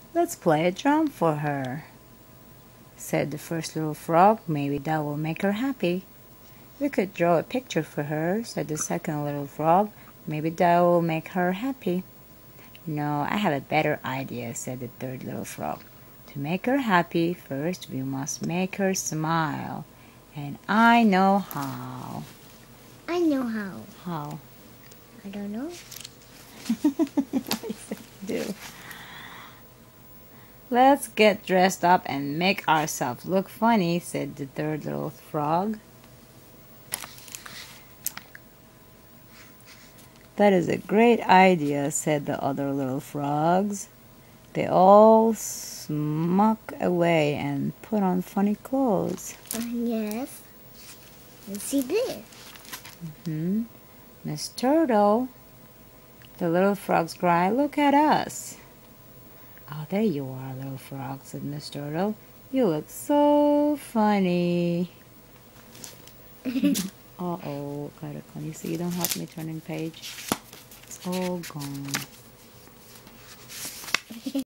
"Let's play a drum for her," said the first little frog. "Maybe that will make her happy." "We could draw a picture for her," said the second little frog. "Maybe that will make her happy." "No, I have a better idea," said the third little frog. "To make her happy, first we must make her smile. And I know how." I know how. How? I don't know. Do. "Let's get dressed up and make ourselves look funny," said the third little frog. "That is a great idea," said the other little frogs. They all smuck away and put on funny clothes. Yes. And see this. "Miss Turtle," the little frogs cried, "look at us." "Oh, there you are, little frog," said Miss Turtle. "You look so funny." Uh-oh, can you see? You don't help me turning page. It's all gone.